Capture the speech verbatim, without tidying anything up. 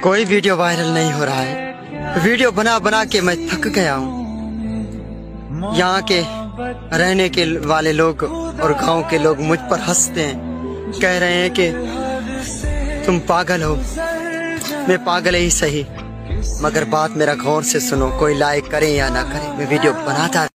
कोई video viral नहीं हो रहा है। वीडियो बना बना के मैं थक गया हूँ। यहाँ के रहने के वाले लोग और गांव के लोग मुझ पर हंसते हैं, कह रहे हैं कि तुम पागल हो। मैं पागल ही सही, मगर बात मेरा गौर से सुनो। कोई लाइक करे या ना करे, मैं वीडियो बनाता